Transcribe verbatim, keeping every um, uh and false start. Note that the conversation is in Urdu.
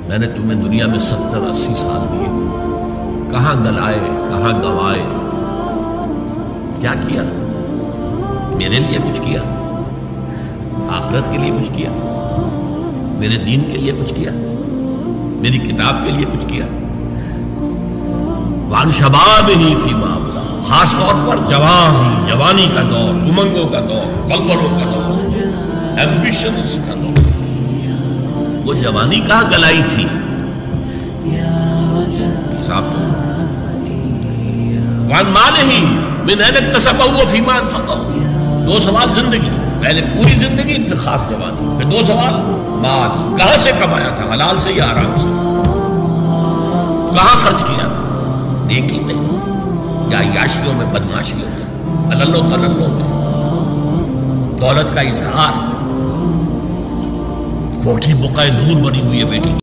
میں نے تمہیں دنیا میں ستر اسی سال دیے، کہاں گلائے کہاں گوائے، کیا کیا؟ میرے لیے کچھ کیا؟ آخرت کے لیے کچھ کیا؟ میرے دین کے لیے کچھ کیا؟ میری کتاب کے لیے کچھ کیا؟ وان شبابہ فیما ابلا، خاص طور پر جوانی جوانی کا دور، امنگوں کا دور، بلبلوں کا دور، ایمبیشنز کا دور، وہ جوانی کہاں گلائی تھی؟ حساب تو وان مالہ من این اکتسبہ فیما انفقہ، دو سوال زندگی، پہلے پوری زندگی پھر خاص جوانی، پھر دو سوال مال، کہاں سے کمایا تھا، حلال سے یا حرام سے، کہاں خرچ کیا تھا، نیکی میں یا عیاشیوں میں، بدماشیوں میں، عللو تللو میں، دولت کا اظہار، کوٹھی بقعہ نور بنی ہوئی ہے بیٹی